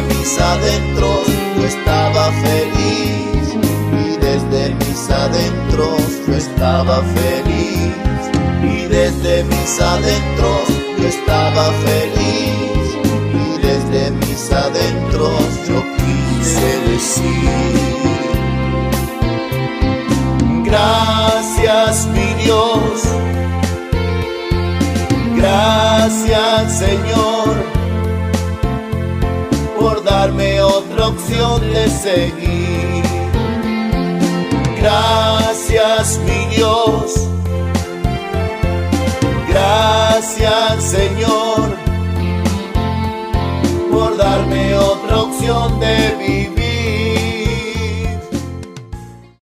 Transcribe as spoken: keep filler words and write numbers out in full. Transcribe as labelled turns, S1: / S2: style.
S1: mis adentros yo estaba feliz, y desde mis adentros yo estaba feliz, y desde mis adentros yo estaba feliz, y desde mis adentros yo quise decir: gracias mi Dios, gracias Señor, por darme otra opción de seguir. Gracias mi Dios, gracias Señor, por darme otra opción de vivir.